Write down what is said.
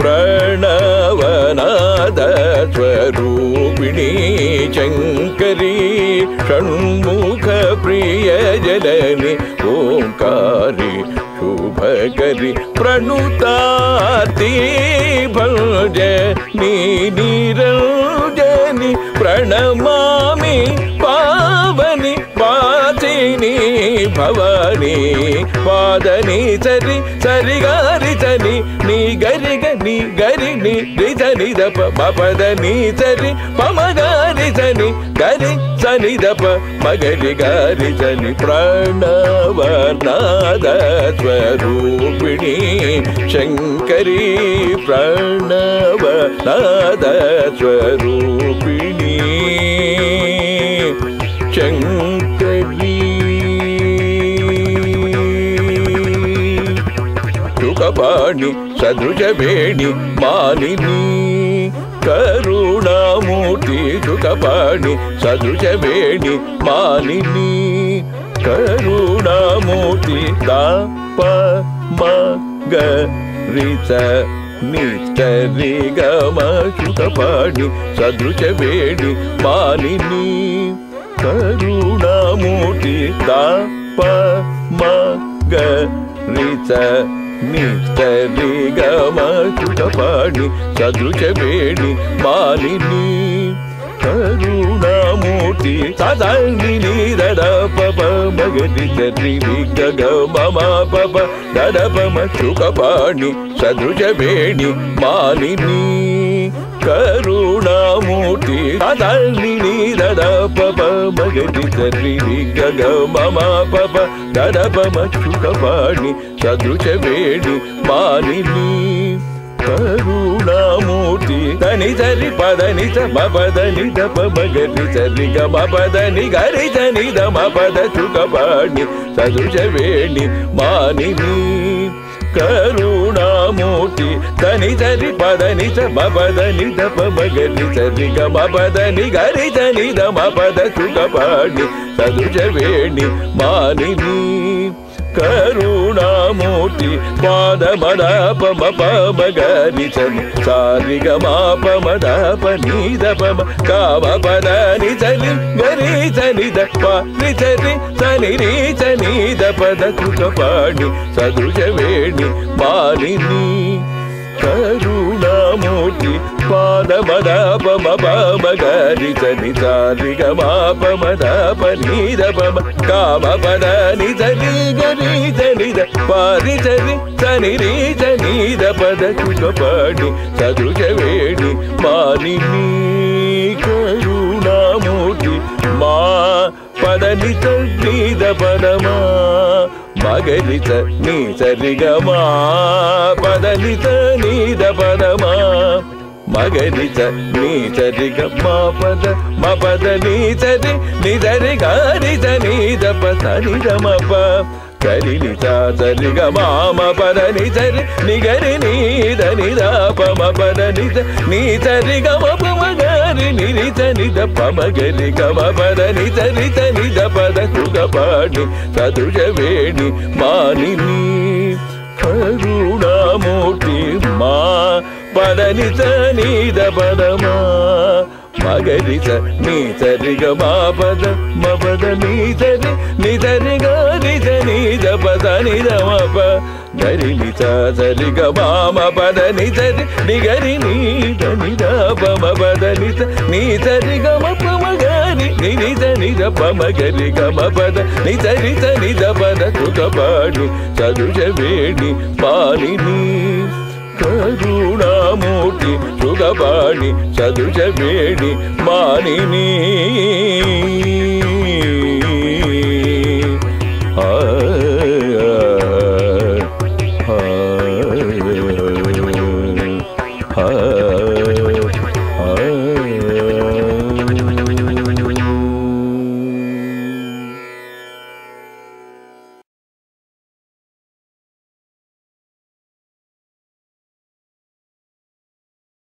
Pranavanaada Swarupini Shankari Shanmukhapriya Jalani Omkari Shubhakari Pranutati Bhaljani Niranjani Pranamami Pavani Patini Bhavani Padani Sari Sari Gari Sani Ni Gari Gani Gari Ni Rizani Dapa Mapadani Sari Pamagari Sani Gari Sani Dapa Magari Gari Sani Pranavanaada Swarupini Shankari Pranavanaada Swarupini Shankari Chukapani Sadrujaveni Manini Karunamurti Chukapani Sadrujaveni Manini Karunamurti Tapa Maga Rita Nistari Gama Chukapani Sadrujaveni Manini Karunamurti Tapa Maga Rita Nistari Gama Chukapani Sadrujaveni Manini Karunamurti Sadani Dada Papa Magadi Sari Vigaga Mama Papa Dada Pama Chukapani Sadrujaveni Manini Karunamurti Sadani Dada Papa Magadi Sari Vigaga Mama Papa Dada Pama Chukapani Sadrujaveni Manini Karunamurti Dani Sari Padani Samadani Dapa Magari Sari Gama Padani Gari Sani Dama Pada Chukapani Sadrujaveni Manini Karunamurti Dani Sari Padani Samadani Dapa Magari Sari Gama Padani Gari Sani Dama Pada Chukapani Sadrujaveni Manini Karunamurti Padamada Pama Magari Sani Sari Gama Pamada Panida Pama Kama Padani Sani Gari Sani Dapa Ritari Sani Ritani Dapada Chukapani Sadrujaveni Manini Karunamurti Padamada Pama Magari Sani Sari Gama Pamada Panida Pama Kama Padani Sani Gari Sani Dapa Ritari Sani Ritani Dapada Chukapani Sadrujaveni Manini Karunamurti Ma Padani Sani Dapadama Magari Sani Sari Gama Padani Sani Dapadama Magari Sani Sari Gama Pada Mapada Ni Sari Ni Sari Gari Sani Dapa Sani Dama Pa Gari Ni Sari Gama Mapada Ni Sari Ni Gari Ni Dani Dapa Mapada Ni Sari Gama Pamagari Ni Sani Dapa Magari Gama Pada Ni Sari Sani Dapa Chukapani Sadrujaveni Manini Karunamurti Ma Padani Sani Dapadama Magari Sani Sari Gama Pada Mapada Ni Sari Gari Sani Dapa Sani Dama Pa Gari Ni Sari Gama Mapada Ni Sari Ni Gari Ni Dani Dapa Mapada Ni Sari Gama Pamagari Ni Sani Dapa Magari Gama Pada Ni Sari Sani Dapa Chukapani Sadrujaveni Manini Karunamurti Chukapani Sadrujaveni Manini